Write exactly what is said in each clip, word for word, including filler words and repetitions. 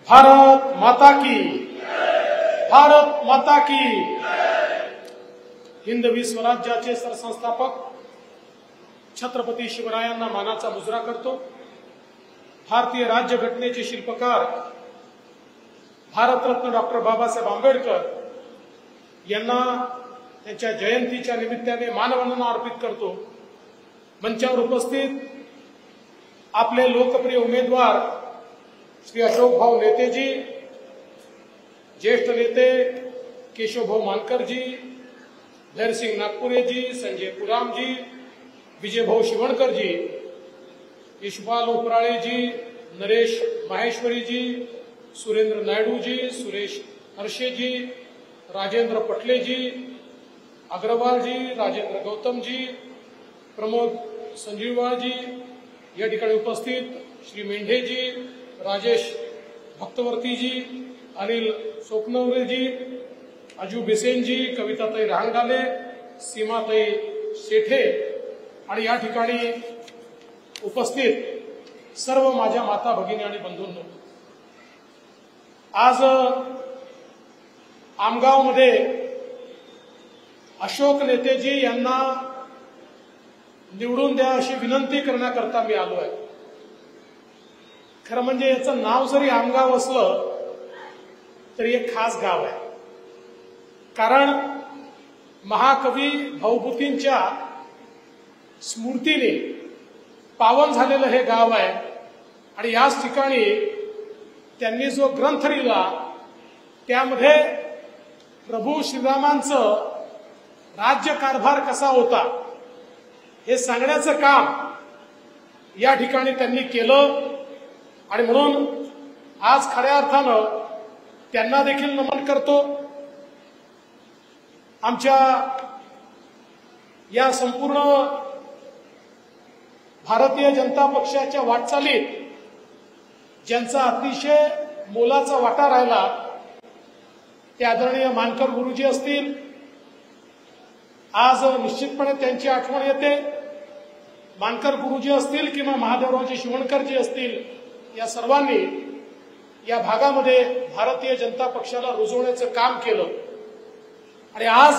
भारत माता की, भारत माता की। हिंदवी स्वराज्याचे सरसंस्थापक छत्रपती शिवरायांना मानाचा मुजरा करतो। भारतीय राज्यघटनेचे शिल्पकार भारतरत्न डॉक्टर बाबासाहेब आंबेडकर यांना त्यांच्या जयंतीच्या निमित्ताने मानवंदना अर्पित करतो। मंचावर उपस्थित आपले लोकप्रिय उमेदवार श्री अशोक भाऊ नेतेजी, ज्येष्ठ नेते केशव भाऊ मानकरजी, धैर्यसिंग नागपुरेजी, संजय पुरामजी, विजय भाऊ शिवणकरजी, यशपाल उपराळेजी, नरेश माहेश्वरीजी, सुरेंद्र नायडूजी, सुरेश हर्षेजी, राजेंद्र पटलेजी, अग्रवालजी, राजेंद्र गौतमजी, प्रमोद संजीवाजी, या ठिकाणी उपस्थित श्री मेंढेजी, राजेश भक्तवर्तीजी, अनिल सोपनवरेजी, अजू बिसेनजी, कविताताई रहांगडाले, सीमाताई शेठे आणि या ठिकाणी उपस्थित सर्व माझ्या माता भगिनी आणि बंधूंनो, आज आमगावमध्ये अशोक नेतेजी यांना निवडून द्या अशी विनंती करण्याकरता मी आलो आहे। खरं म्हणजे याचं नाव जरी आमगाव असलं तरी एक खास गाव आहे, कारण महाकवी भाऊभूतींच्या स्मृतीने पावन झालेलं हे गाव आहे आणि याच ठिकाणी त्यांनी जो ग्रंथ लिहिला त्यामध्ये प्रभू श्रीरामांचं राज्यकारभार कसा होता हे सांगण्याचं काम या ठिकाणी त्यांनी केलं आणि म्हणून आज खऱ्या अर्थानं त्यांना देखील नमन करतो। आमच्या या संपूर्ण भारतीय जनता पक्षाच्या वाटचालीत ज्यांचा अतिशय मोलाचा वाटा राहिला ते आदरणीय मानकर गुरुजी असतील। आज निश्चितपणे त्यांची आठवण येते। मानकर गुरुजी असतील किंवा महादेवरावजी शिवणकरजी असतील, या सर्वांनी या भागामध्ये भारतीय जनता पक्षाला रुजवण्याचं काम केलं आणि आज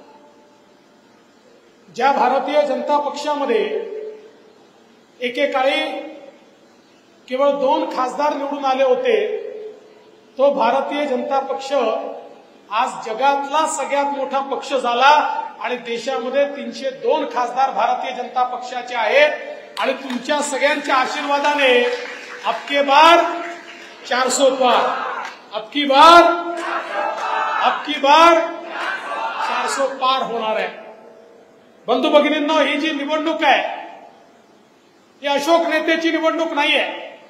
ज्या भारतीय जनता पक्षामध्ये एकेकाळी केवळ दोन खासदार निवडून आले होते, तो भारतीय जनता पक्ष आज जगातला सगळ्यात मोठा पक्ष झाला आणि देशामध्ये तीनशे दोन खासदार भारतीय जनता पक्षाचे आहेत आणि तुमच्या सगळ्यांच्या आशीर्वादाने अबकी बार चार सौ पार, अबकी बार अबकी बार चार सौ पार होणार आहे। बंधू भगिनींनो, ही जी निवडणूक आहे ही अशोक नेतेची निवडणूक नाहीये।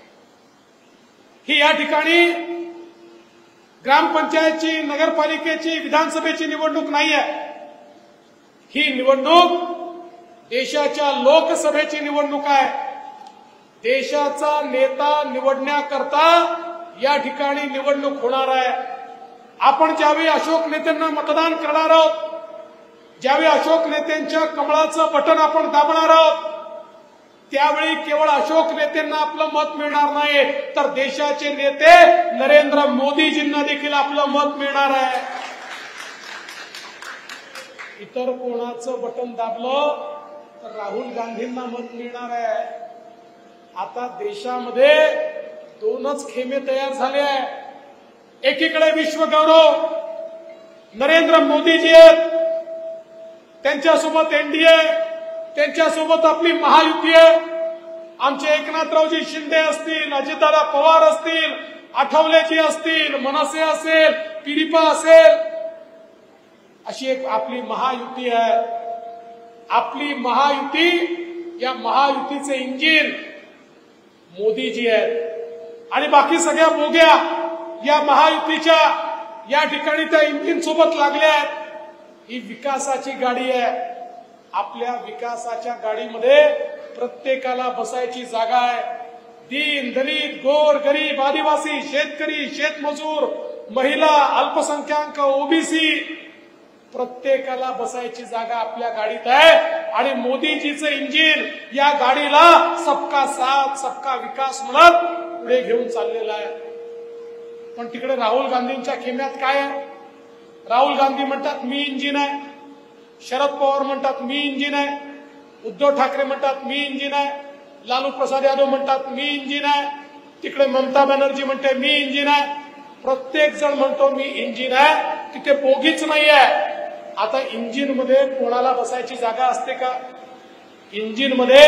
ही या ठिकाणी ग्रामपंचायतची, नगरपालिकेची, विधानसभेची निवडणूक नाहीये। ही निवडणूक देशाच्या लोकसभेची निवडणूक आहे। देशाचा नेता निवडण्याकरता या ठिकाणी निवडणूक होणार आहे। आपण ज्यावेळी अशोक नेत्यांना मतदान करणार आहोत, ज्यावेळी अशोक नेत्यांच्या कमळाचं बटन आपण दाबणार आहोत, त्यावेळी केवळ अशोक नेत्यांना आपलं मत मिळणार नाही, तर देशाचे नेते नरेंद्र मोदीजींना देखील आपलं मत मिळणार आहे। इतर कोणाचं बटन दाबलं तर राहुल गांधींना मत मिळणार आहे। आता देशामध्ये दोनच खेमे तयार झाले आहे। एकीकडे विश्वगौरव नरेंद्र मोदीजी आहेत, त्यांच्यासोबत एनडीए, त्यांच्यासोबत आपली महायुती आहे। आमचे एकनाथरावजी शिंदे असतील, अजितदादा पवार असतील, आठवलेजी असतील, मनसे असेल, पिरिपा असेल, अशी एक आपली महायुती आहे। आपली महायुती, या महायुतीचे इंजिन मोदीजी आहेत आणि बाकी सगळ्या बोग्या या महायुतीच्या या ठिकाणी त्या इंजिन सोबत लागल्या आहेत। ही विकासाची गाडी आहे। आपल्या विकासाच्या गाडीमध्ये प्रत्येकाला बसायची जागा आहे। दीन, दलित, गोर, गरीब, आदिवासी, शेतकरी, शेतमजूर, महिला, अल्पसंख्याक, ओबीसी, प्रत्येकाला बसायची जागा आपल्या गाडीत आहे आणि मोदीजीचं इंजिन या गाडीला सबका साथ सबका विकास म्हणत पुढे घेऊन चाललेला आहे। पण तिकडे राहुल गांधींच्या खेम्यात काय आहे? राहुल गांधी म्हणतात मी इंजिन आहे, शरद पवार म्हणतात मी इंजिन आहे, उद्धव ठाकरे म्हणतात मी इंजिन आहे, लालू प्रसाद यादव म्हणतात मी इंजिन आहे, तिकडे ममता बॅनर्जी म्हणते मी इंजिन आहे, प्रत्येक जण म्हणतो मी इंजिन आहे, तिथे बोगीच नाही आहे. आता इंजिन मध्ये कोणाला बसायची जागा असते का? इंजिन मध्ये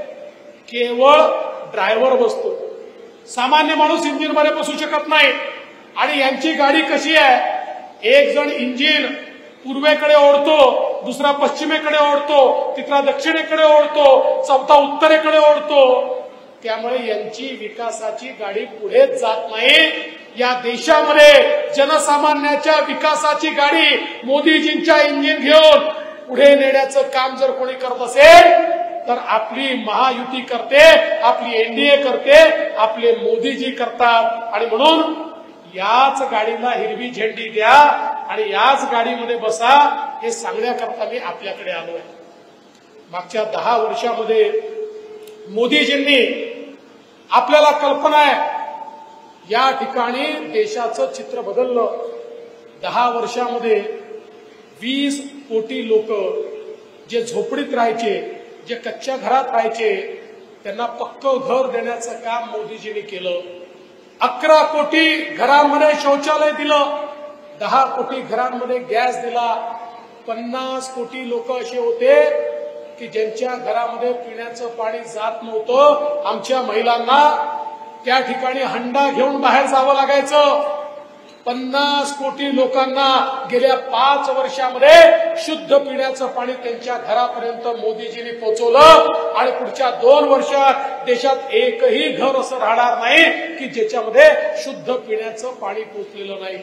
केवळ ड्रायव्हर बसतो, सामान्य माणूस इंजिन मध्ये बसू शकत नाही. आणि यांची गाडी कशी आहे? एक जण इंजिन पूर्वेकडे ओढतो, दुसरा पश्चिमेकडे ओढतो, तिसरा दक्षिणेकडे ओढतो, चौथा उत्तरेकडे ओढतो. त्यामुळे यांची विकासाची गाडी पुढेच जात नाही. या देशामध्ये जनसामान्याच्या विकासाची गाडी मोदीजींच्या इंजिन घेऊन पुढे नेण्याचं काम जर कोणी करत असेल तर आपली महायुती करते, आपली एनडीए करते, आपले मोदीजी करतात. आणि म्हणून याच गाडीला हिरवी झेंडी द्या आणि याच गाडीमध्ये बसा, हे सांगण्याकरता मी आपल्याकडे आलो आहे. मागच्या दहा वर्षामध्ये मोदीजींनी, आपल्याला कल्पना आहे, या ठिकाणी देशाचं चित्र बदललं. दहा वर्षामध्ये वीस कोटी लोक जे झोपडीत राहायचे, जे कच्च्या घरात राहायचे, त्यांना पक्कं घर देण्याचं काम मोदीजींनी केलं. अकरा कोटी घरांमध्ये शौचालय दिलं, दहा कोटी घरांमध्ये गॅस दिला. पन्नास कोटी लोक असे होते की ज्यांच्या घरामध्ये पिण्याचं पाणी जात नव्हतं. आमच्या महिलांना त्या ठिकाणी हंडा घेऊन बाहेर जावं लागायचं. पन्नास कोटी लोकांना गेल्या पाच वर्षामध्ये शुद्ध पिण्याचं पाणी त्यांच्या घरापर्यंत मोदीजींनी पोहोचवलं. आणि पुढच्या दोन वर्षात देशात एकही घर असं राहणार नाही की ज्याच्यामध्ये शुद्ध पिण्याचं पाणी पोहोचलेलं नाही.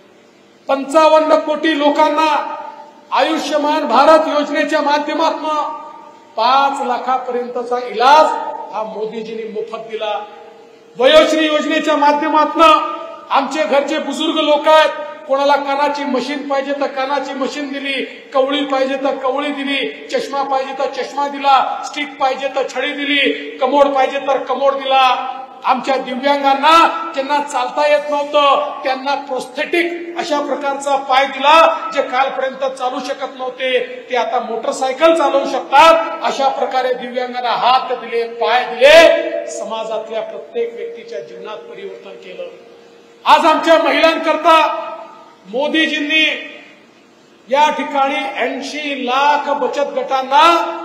पंचावन्न कोटी लोकांना आयुष्यमान भारत योजनेच्या माध्यमातून पाच लाखापर्यंतचा इलाज हा मोदीजींनी मोफत दिला. वयोश्री योजनेच्या माध्यमातून आमचे घरचे बुजुर्ग लोक आहेत, कोणाला कानाची मशीन पाहिजे तर कानाची मशीन दिली, कवळी पाहिजे तर कवळी दिली, चष्मा पाहिजे तर चष्मा दिला, स्टिक पाहिजे तर छडी दिली, कमोड पाहिजे तर कमोड दिला. आमच्या दिव्यांगांना ज्यांना चालता येत नव्हतं त्यांना प्रोस्थेटिक अशा प्रकारचा पाय दिला, जे कालपर्यंत चालू शकत नव्हते ते आता मोटरसायकल चालवू शकतात. अशा प्रकारे दिव्यांगांना हात दिले, पाय दिले, समाजातल्या प्रत्येक व्यक्तीच्या जीवनात परिवर्तन केलं. आज आमच्या महिलांकरता मोदीजींनी या ठिकाणी ऐंशी लाख बचत गटांना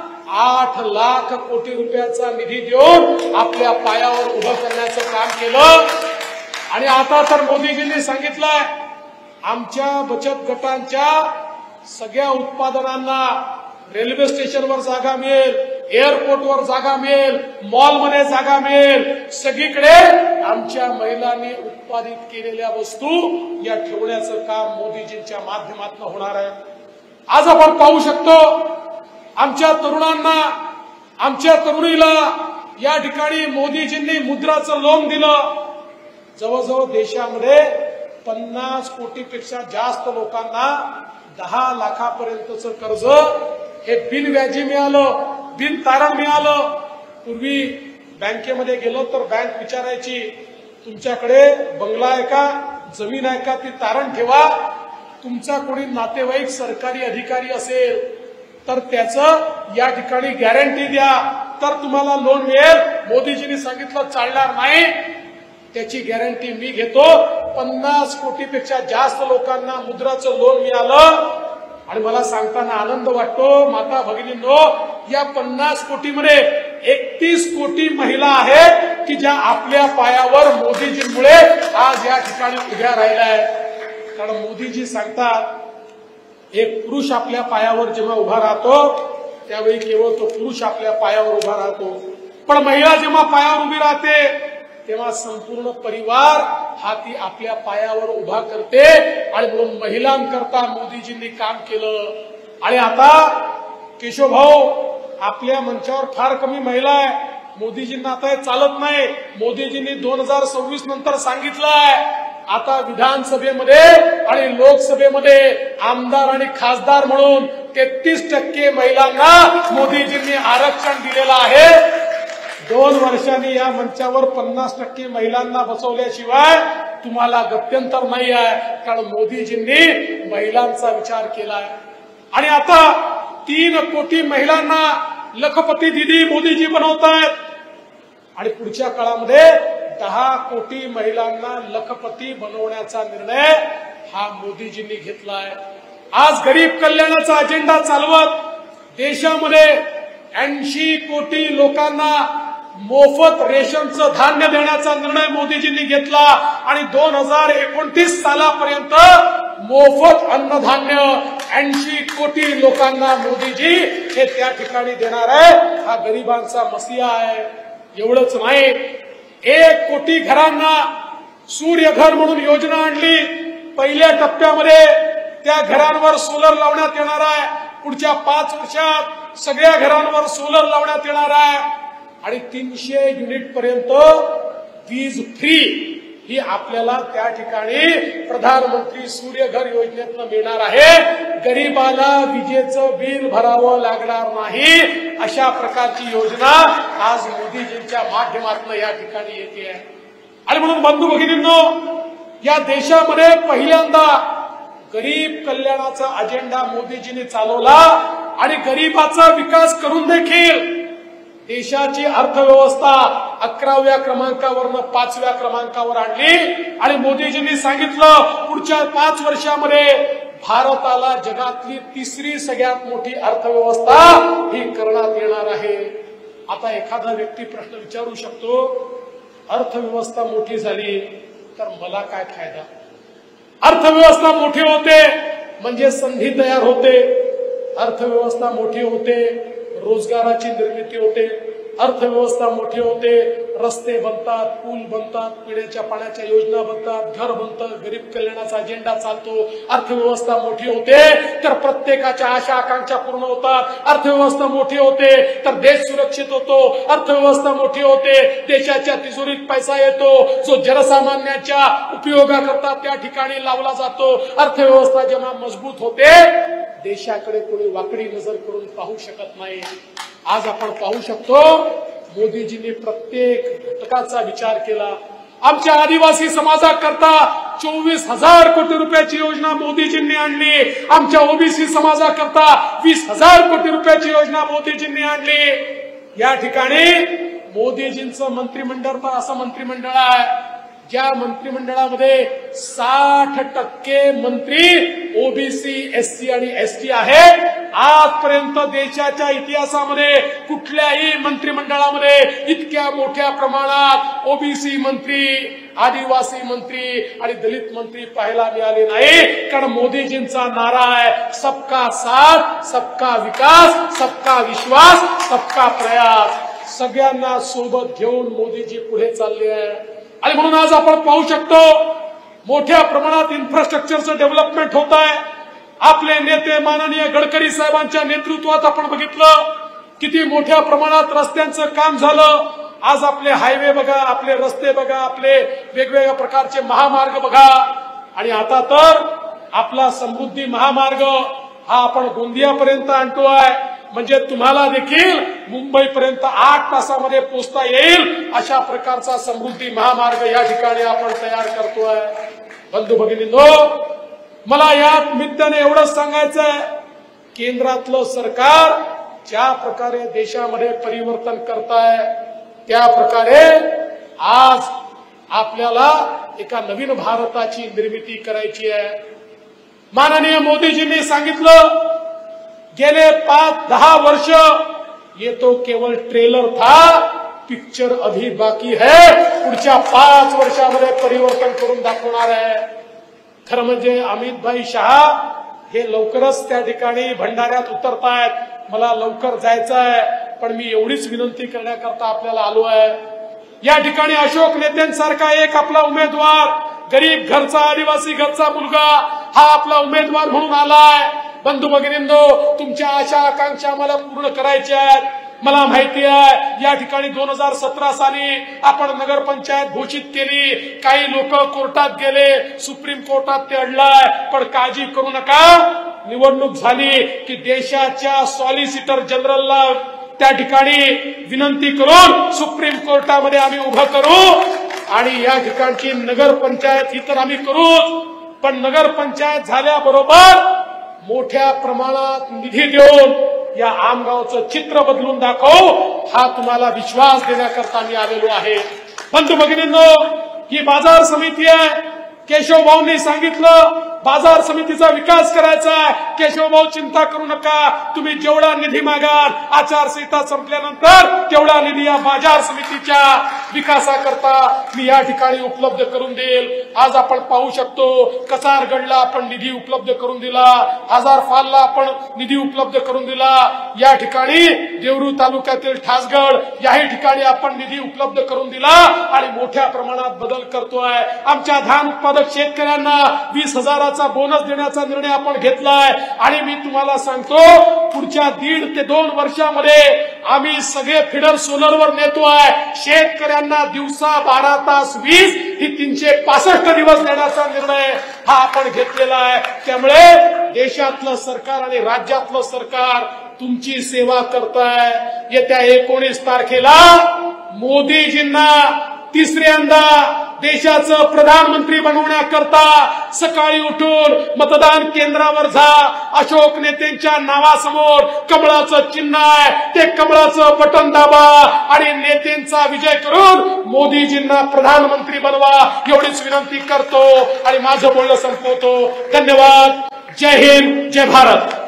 आठ लाख कोटी रुपयाचा निधी देऊन आपल्या पायावर उभं करण्याचं काम केलं. आणि आता तर मोदीजींनी सांगितलंय, आमच्या बचत गटांच्या सगळ्या उत्पादनांना रेल्वे स्टेशनवर जागा मिळेल, एअरपोर्टवर जागा मिळेल, मॉलमध्ये जागा मिळेल. सगळीकडे आमच्या महिलांनी उत्पादित केलेल्या वस्तू या ठेवण्याचं काम मोदीजींच्या माध्यमातून होणार आहे. आज आपण पाहू शकतो आमच्या तरुणांना, आमच्या तरुणीला या ठिकाणी मोदीजींनी मुद्राचं लोन दिलं. जवळजवळ देशामध्ये पन्नास कोटीपेक्षा जास्त लोकांना दहा लाखापर्यंतचं कर्ज हे बिनव्याजी मिळालं, बिन तारण मिळालं. पूर्वी बँकेमध्ये गेलो तर बँक विचारायची, तुमच्याकडे बंगला आहे का, जमीन आहे का, ती तारण ठेवा. तुमचा कोणी नातेवाईक सरकारी अधिकारी असेल तर त्याचं या ठिकाणी गॅरंटी द्या, तर तुम्हाला लोन मिळेल. मोदीजींनी सांगितलं चालणार नाही, त्याची गॅरंटी मी घेतो. पन्नास कोटीपेक्षा जास्त लोकांना मुद्राचं लोन मिळालं. आणि मला सांगताना आनंद वाटतो, माता भगिनींनो, या पन्नास कोटीमध्ये एकतीस कोटी महिला आहेत की ज्या आपल्या पायावर मोदीजींमुळे आज या ठिकाणी उभ्या राहिल्या आहेत. कारण मोदीजी सांगतात, एक पुरुष आपल्या पायावर जेव्हा उभा राहतो त्यावेळी केवळ तो पुरुष आपल्या पायावर उभा राहतो, पण महिला जेव्हा पायावर उभी राहते तेव्हा संपूर्ण परिवार हा ती आपल्या पायावर उभा करते. आणि म्हणून महिलांकरता मोदीजींनी काम केलं. आणि आता केशवभाऊ, आपल्या मंचावर फार कमी महिला आहे, मोदीजींना आता हे चालत नाही. मोदीजींनी दोन हजार सव्वीस नंतर सांगितलंय, आता विधानसभेमध्ये आणि लोकसभेमध्ये आमदार आणि खासदार म्हणून तेहतीस टक्के महिलांना मोदीजींनी आरक्षण दिलेलं आहे. दोन वर्षांनी या मंचावर पन्नास टक्के महिलांना बसवल्याशिवाय तुम्हाला गत्यंतर नाही आहे, कारण मोदीजींनी महिलांचा विचार केलाय. आणि आता तीन कोटी महिलांना लखपती दिदी मोदीजी बनवतायत आणि पुढच्या काळामध्ये दहा कोटी महिलांना लखपती बनवण्याचा निर्णय हा मोदीजींनी घेतलाय. आज गरीब कल्याणाचा अजेंडा चालवत देशामध्ये ऐंशी कोटी लोकांना मोफत रेशनचं धान्य देण्याचा निर्णय मोदीजींनी घेतला आणि दोन हजार एकोणतीस सालापर्यंत मोफत अन्नधान्य ऐंशी कोटी लोकांना मोदीजी हे त्या ठिकाणी देणार आहे. हा गरिबांचा मसिहा आहे. एवढंच नाही, एक कोटी घरांना सूर्यघर म्हणून योजना आणली. पहिल्या टप्प्यामध्ये त्या घरांवर सोलर लावण्यात येणार आहे. पुढच्या पाच वर्षात सगळ्या घरांवर सोलर लावण्यात येणार आहे आणि तीनशे युनिट पर्यंत वीज फ्री ही आपल्याला त्या ठिकाणी प्रधानमंत्री सूर्यघर योजनेतून मिळणार आहे. गरीबाला विजेचं बिल भरावं लागणार नाही, अशा प्रकारची योजना आज मोदीजींच्या माध्यमातून या ठिकाणी येते आहे. आणि म्हणून बंधू भगिनींनो, या देशामध्ये पहिल्यांदा गरीब कल्याणाचा अजेंडा मोदीजींनी चालवला आणि गरीबाचा विकास करून देखील देशाची अर्थव्यवस्था अकराव्या क्रमांकावरनं पाचव्या क्रमांकावर आणली. आणि मोदीजींनी सांगितलं पुढच्या पाच वर्षामध्ये भारताला जगातली तिसरी सगळ्यात मोठी अर्थव्यवस्था ही करण्यात येणार आहे. आता एखादा व्यक्ती प्रश्न विचारू शकतो, अर्थव्यवस्था मोठी झाली तर मला काय फायदा? अर्थव्यवस्था मोठी होते म्हणजे संधी तयार होते, अर्थव्यवस्था मोठी होते रोजगाराची निर्मिती होते, अर्थव्यवस्था मोठी होते रस्ते बनतात, पूल बनतात, पिण्याच्या पाण्याच्या योजना बनतात, घर बनतं, गरीब कल्याणाचा अजेंडा चालतो. अर्थव्यवस्था मोठी होते तर प्रत्येकाच्या आशा आकांक्षा पूर्ण होतात. अर्थव्यवस्था मोठी होते तर देश सुरक्षित होतो. अर्थव्यवस्था मोठी होते, देशाच्या तिजोरीत पैसा येतो जो जनसामान्यांच्या उपयोगाकरता त्या ठिकाणी लावला जातो. अर्थव्यवस्था जेव्हा मजबूत होते देशाकडे कोणी वाकडी नजर करून पाहू शकत नाही. आज आपण पाहू शकतो मोदीजींनी प्रत्येक घटकाचा विचार केला. आमच्या आदिवासी समाजाकरता चोवीस हजार कोटी रुपयाची योजना मोदीजींनी आणली. आमच्या ओबीसी समाजाकरता वीस हजार कोटी रुपयाची योजना मोदीजींनी आणली. या ठिकाणी मोदीजींचं मंत्रिमंडळ तर असं मंत्रिमंडळ आहे ज्या मंत्रिमंडळामध्ये साठ टक्के मंत्री ओबीसी, एससी आणि एसटी आहेत. आजपर्यंत देशाच्या इतिहासामध्ये कुठल्याही मंत्रिमंडळामध्ये इतक्या मोठ्या प्रमाणात ओबीसी मंत्री, आदिवासी मंत्री आणि दलित मंत्री पाहायला मिळाले नाही. कारण मोदीजींचा नारा आहे सबका साथ, सबका विकास, सबका विश्वास, सबका प्रयास. सगळ्यांना सोबत घेऊन मोदीजी पुढे चालले आहे. आणि म्हणून आज आपण पाहू शकतो मोठ्या प्रमाणात इन्फ्रास्ट्रक्चरचं डेव्हलपमेंट होत आहे. आपले नेते माननीय गडकरी साहेबांच्या नेतृत्वात आपण बघितलं किती मोठ्या प्रमाणात रस्त्यांचं काम झालं. आज आपले हायवे बघा, आपले रस्ते बघा, आपले वेगवेगळ्या प्रकारचे महामार्ग बघा. आणि आता तर आपला समृद्धी महामार्ग हा आपण गोंदियापर्यंत आणतोय. म्हणजे तुम्हाला देखील मुंबईपर्यंत आठ तासामध्ये पोहोचता येईल अशा प्रकारचा समृद्धी महामार्ग या ठिकाणी आपण तयार करतोय. बंधू भगिनींनो, मला या निमित्ताने एवढंच सांगायचंय, केंद्रातलं सरकार ज्या प्रकारे देशामध्ये परिवर्तन करताय त्या प्रकारे आज आपल्याला एका नवीन भारताची निर्मिती करायची आहे. माननीय मोदीजींनी सांगितलं गेले पाच दहा वर्ष ये तो केवळ ट्रेलर था, पिक्चर अभी बाकी है. पुढच्या पाच वर्षामध्ये परिवर्तन करून दाखवणार आहे. खरं म्हणजे अमित भाई शहा हे लवकरच त्या ठिकाणी भंडाऱ्यात उतरतायत. मला लवकर जायचं आहे, पण मी एवढीच विनंती करण्याकरता आपल्याला आलो आहे. या ठिकाणी अशोक नेत्यांसारखा एक आपला उमेदवार, गरीब घरचा, आदिवासी घरचा मुलगा हा आपला उमेदवार म्हणून आलाय. बंधू भगिनींनो, तुमच्या आशा आकांक्षा मला पूर्ण करायच्या आहेत. मला माहिती आहे या ठिकाणी दोन हजार सतरा साली आपण नगरपंचायत घोषित केली. काही लोक कोर्टात गेले, सुप्रीम कोर्टात ते अडलाय. पण काळजी करू नका, निवडणूक झाली की देशाच्या सॉलिसिटर जनरलला त्या ठिकाणी विनंती करून सुप्रीम कोर्टामध्ये आम्ही उभं करू आणि या ठिकाणची नगरपंचायत ही तर आम्ही करूच, पण नगरपंचायत झाल्याबरोबर मोठ्या प्रमाणात निधी देऊन या आमगावचं चित्र बदलून दाखवू, हा तुम्हाला विश्वास देण्याकरता मी आलेलो आहे. बंधू भगिनींनो, ही बाजार समिती आहे. केशव भाऊंनी सांगितलं बाजार समितीचा विकास करायचा आहे. केशव भाऊ चिंता करू नका, तुम्ही जेवढा निधी मागाल आचारसंहिता संपल्यानंतर तेवढा निधी या बाजार समितीच्या विकासाकरता मी या ठिकाणी उपलब्ध करून देईल. आज आपण पाहू शकतो कसारगडला आपण निधी उपलब्ध करून दिला, हजार फालला आपण निधी उपलब्ध करून दिला, या ठिकाणी देवरू तालुक्यातील ठासगड याही ठिकाणी आपण निधी उपलब्ध करून दिला आणि मोठ्या प्रमाणात बदल करतोय. आमच्या धान उत्पादक शेतकऱ्यांना वीस हजार बोनस देण्याचा निर्णय आपण घेतलाय आणि मी तुम्हाला सांगतो पुढच्या दीड ते दोन वर्षामध्ये आम्ही सगळे फिडर सोलरवर नेतोय. शेतकऱ्यांना दिवसा बारा तास वीज ही तीनशे पासष्ट दिवस देण्याचा निर्णय हा आपण घेतलेला आहे. त्यामुळे देशातलं सरकार आणि राज्यातलं सरकार तुमची सेवा करताय. येत्या एकोणीस तारखेला मोदीजींना तिसऱ्यांदा देशाचं प्रधानमंत्री बनवण्याकरता सकाळी उठून मतदान केंद्रावर जा. अशोक नेत्यांच्या नावासमोर कमळाचं चिन्ह आहे, ते कमळाचं बटन दाबा आणि नेत्यांचा विजय करून मोदीजींना प्रधानमंत्री बनवा एवढीच विनंती करतो आणि माझं बोलणं संपवतो. धन्यवाद. जय हिंद, जय भारत.